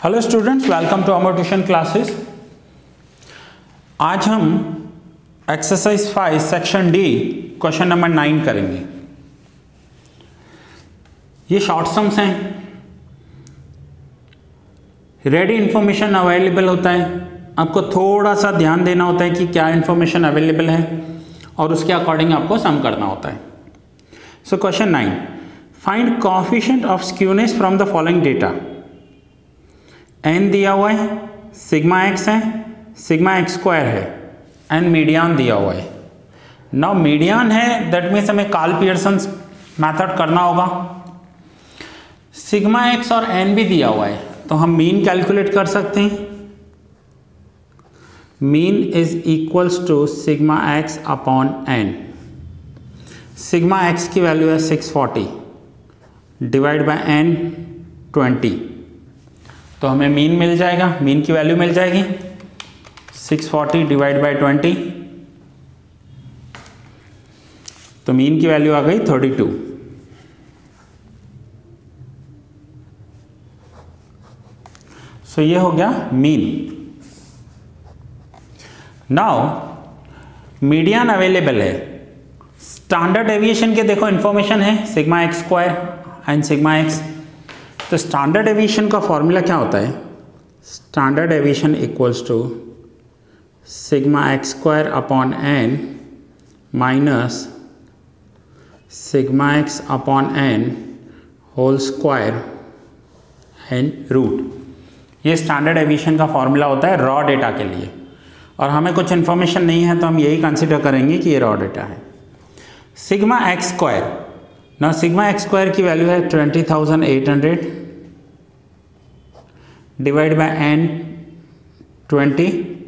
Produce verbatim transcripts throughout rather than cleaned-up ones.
Hello students, welcome to our tuition classes. आज हम exercise five section D question number nine करेंगे। ये short sums हैं। Ready information available होता है, आपको थोड़ा सा ध्यान देना होता है कि क्या इंफॉर्मेशन अवेलेबल है और उसके अकॉर्डिंग आपको सम करना होता है। So question nine, find coefficient of skewness from the following data. N दिया हुआ है, सिग्मा एक्स है, सिग्मा एक्स स्क्वायर है एंड मीडियन दिया हुआ है। नाउ मीडियन है, दैट मीन्स हमें कार्ल पियर्सन मेथड करना होगा। सिग्मा एक्स और एन भी दिया हुआ है तो हम मीन कैलकुलेट कर सकते हैं। Mean is equals to sigma X upon N. Sigma X की वैल्यू है six forty divide by N twenty, तो हमें मीन मिल जाएगा। मीन की वैल्यू मिल जाएगी six forty divide by twenty, तो मीन की वैल्यू आ गई थर्टी टू। सो ये हो गया मीन। नाउ मीडियन अवेलेबल है। स्टैंडर्ड डेविएशन के देखो इंफॉर्मेशन है sigma X square and sigma X. तो स्टैंडर्ड डेविएशन का फॉर्मूला क्या होता है? Standard deviation equals to sigma X square upon N minus sigma X upon N whole square and root. ये स्टैंडर्ड डेविएशन का फॉर्मूला होता है रॉ डेटा के लिए, और हमें कुछ इन्फॉर्मेशन नहीं है तो हम यही कंसिडर करेंगे कि ये रॉ डेटा है। सिग्मा एक्स स्क्वायर, ना सिग्मा एक्स स्क्वायर की वैल्यू है twenty thousand eight hundred divide by N twenty.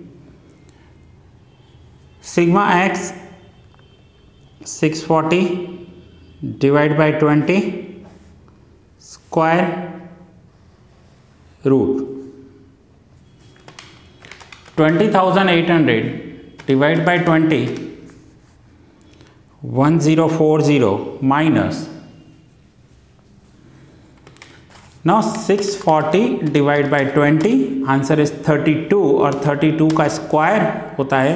Sigma X six forty divide by twenty square root. Twenty thousand eight hundred divide by twenty one zero four zero minus now six forty divide by twenty, answer is thirty two, और thirty two का square होता है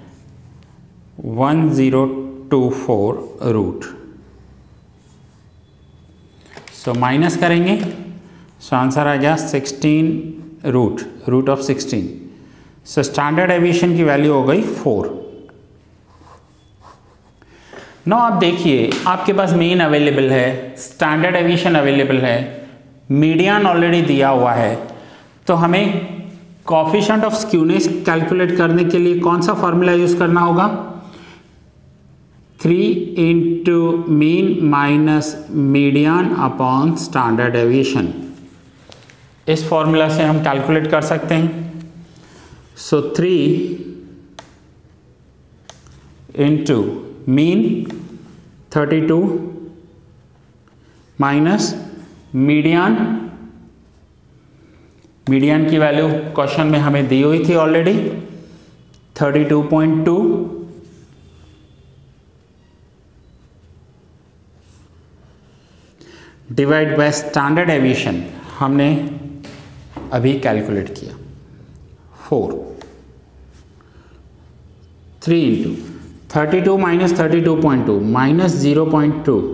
one zero two four root. So minus करेंगे, so answer आ गया sixteen root root of sixteen. So standard deviation की value हो गई फोर। नो आप देखिए, आपके पास मीन अवेलेबल है, स्टैंडर्ड डेविएशन अवेलेबल है, मीडियन ऑलरेडी दिया हुआ है, तो हमें कोएफिशिएंट ऑफ स्क्यूनेस कैलकुलेट करने के लिए कौन सा फॉर्मूला यूज करना होगा? Three into mean minus median upon standard deviation. इस फॉर्मूला से हम कैलकुलेट कर सकते हैं। So three into mean thirty two minus median, median की वैल्यू क्वेश्चन में हमें दी हुई थी already thirty two point two, divide by standard deviation हमने अभी कैलकुलेट किया four. Three into thirty two minus thirty two point two minus zero point two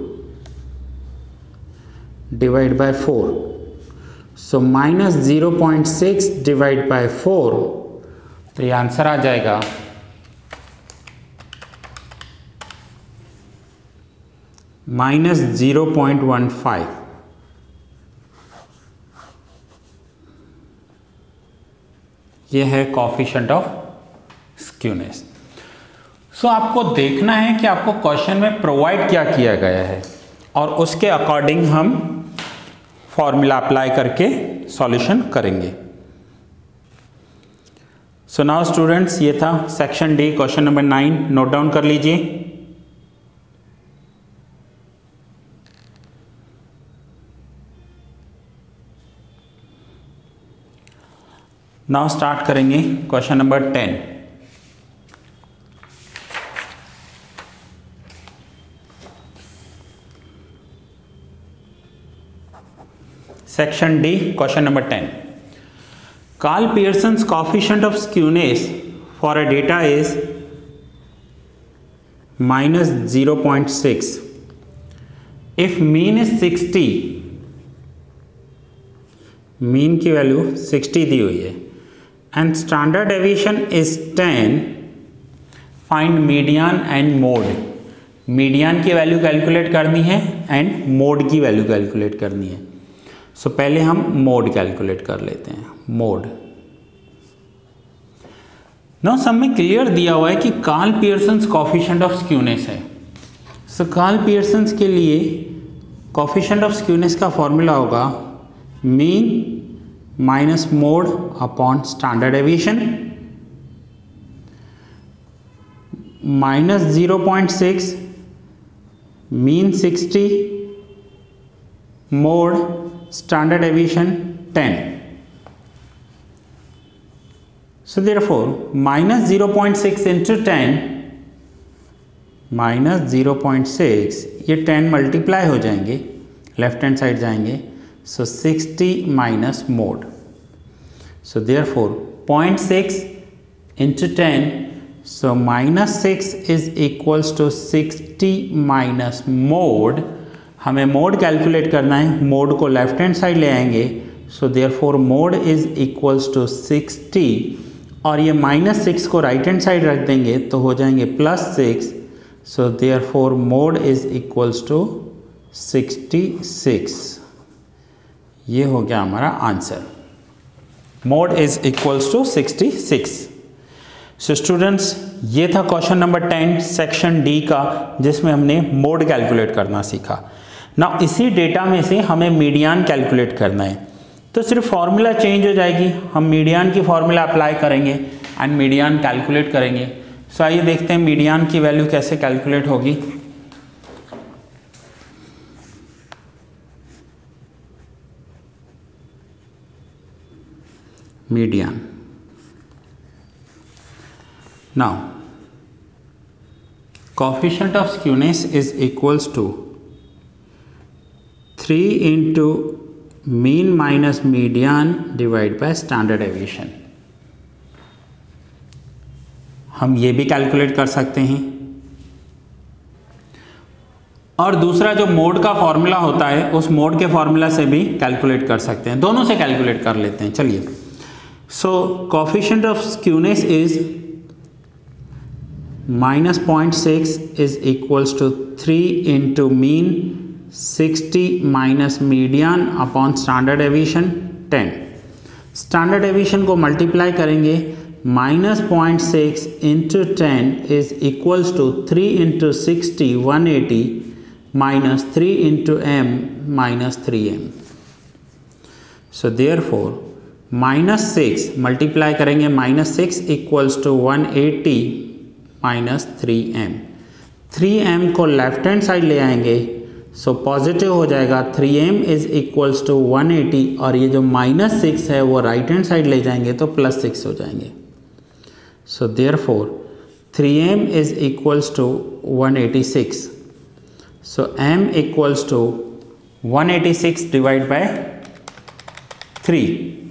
divide by four, so minus zero point six divide by four, तो ये answer आ जाएगा minus zero point one five. ये है coefficient of skewness. सो आपको देखना है कि आपको क्वेश्चन में प्रोवाइड क्या किया गया है और उसके अकॉर्डिंग हम फॉर्मूला अप्लाई करके सॉल्यूशन करेंगे। सो नाउ स्टूडेंट्स, ये था section D question number nine, note down कर लीजिए। नाउ स्टार्ट करेंगे question number ten. Section D question number ten, Carl Pearson's coefficient of skewness for a data is minus zero point six. If mean is sixty, mean की value sixty दी हुई है and standard deviation is ten, find median and mode. Median की value calculate करनी है and mode की value calculate करनी है. सो so, पहले हम मोड कैलकुलेट कर लेते हैं. मोड नो सब में क्लियर दिया हुआ है कि Karl Pearson's coefficient of skewness है. सो कार्ल पियर्सन्स के लिए कॉफिशिएंट ऑफ स्क्यूनेस का फॉर्मूला होगा mean minus mode upon standard deviation minus zero point six mean sixty mode standard deviation ten. So therefore minus zero point six into ten minus zero point six, ये ten multiply हो जाएंगे, left hand side जाएंगे. So sixty minus mode. So therefore zero point six into ten, so minus six is equals to sixty minus mode. हमें mode calculate करना है. Mode को left hand side ले आएंगे. So therefore mode is equals to sixty और ये minus six को right hand side रख देंगे तो हो जाएंगे plus six. So therefore mode is equals to sixty six. ये हो गया हमारा answer. Mode is equals to sixty six. So students, ये था question number ten section D का, जिसमें हमने मोड कैलकुलेट करना सीखा. ना इसी डेटा में से हमें मीडियन कैलकुलेट करना है. तो सिर्फ फॉर्मूला चेंज हो जाएगी. हम मीडियन की फॉर्मूला अप्लाई करेंगे एंड मीडियन कैलकुलेट करेंगे. सो आइए देखते हैं मीडियन की वैल्यू कैसे कैलकुलेट होगी. Median now coefficient of skewness is equals to three into mean minus median divided by standard deviation. हम ये भी कैलकुलेट कर सकते हैं और दूसरा जो मोड का फॉर्मूला होता है उस मोड के फॉर्मूला से भी कैलकुलेट कर सकते हैं. दोनों से कैलकुलेट कर लेते हैं. चलिए. So coefficient of skewness is minus zero point six is equals to three into mean sixty minus median upon standard deviation ten. standard deviation को मल्टीप्लाई करेंगे. minus zero point six into ten is equals to three into sixty one eighty minus three into m minus three m. so therefore minus six मल्टीप्लाई करेंगे minus six equals to one eighty minus three M. Three M को left hand side ले आएंगे. So so, positive हो जाएगा. Three M is equals to one eighty और ये जो माइनस सिक्स है वो राइट हैंड साइड ले जाएंगे तो प्लस सिक्स हो जाएंगे. So therefore three M is equals to one eighty six. So M equals to one eighty six divide by three,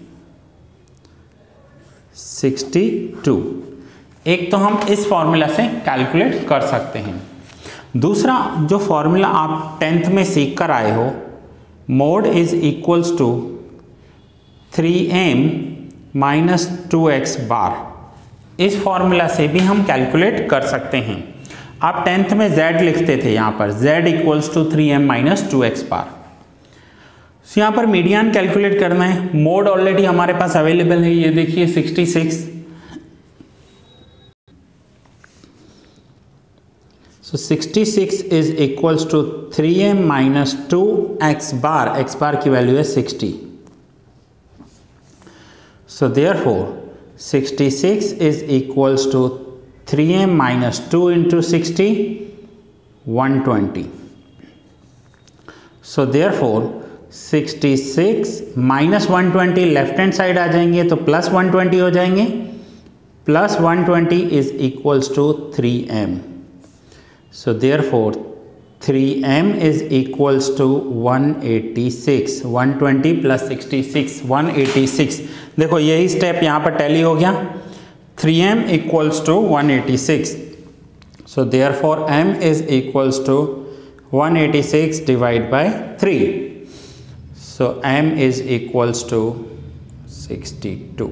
sixty two. एक तो हम इस फॉर्मूला से कैलकुलेट कर सकते हैं. दूसरा जो फॉर्मूला आप टेंथ में सीख कर आए हो, mode is equals to three M minus two X bar, इस फॉर्मूला से भी हम कैलकुलेट कर सकते हैं. आप टेंथ में z लिखते थे, यहाँ पर z equals to three M minus two X bar. यहाँ पर मीडियन कैलकुलेट करना है. मोड ऑलरेडी हमारे पास अवेलेबल है. ये देखिए sixty six. So sixty-six is equals to three m minus two x bar. X bar की वैल्यू है sixty. So therefore sixty-six is equals to three m minus two into sixty, one twenty. So therefore sixty-six minus one twenty left hand side आ जाएंगे तो plus one twenty हो जाएंगे. Plus one twenty is equals to three m. So therefore three M is equals to one eighty six, one twenty plus sixty six, one eighty six. देखो यही step यहाँ पर tally हो गया, three M equals to one eighty six, so therefore m is equals to one eighty six divide by three, so m is equals to sixty two.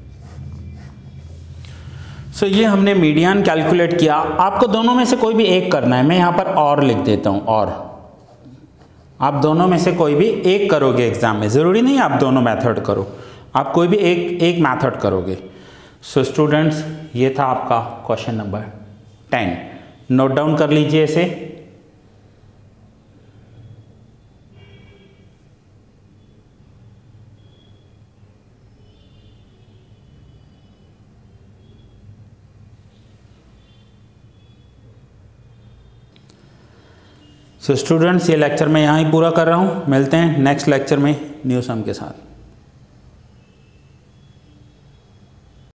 So so, ये हमने median calculate किया। आपको दोनों में से कोई भी एक करना है, मैं यहाँ पर और लिख देता हूँ, और आप दोनों में से कोई भी एक करोगे एग्जाम में, ज़रूरी नहीं आप दोनों मेथड करो, आप कोई भी एक एक मेथड करोगे। सो so, स्टूडेंट्स ये था आपका question number ten, note down कर लीजिए इसे। सो स्टूडेंट्स ये लेक्चर मैं यहाँ ही पूरा कर रहा हूँ, मिलते हैं नेक्स्ट लेक्चर में न्यू सम के साथ।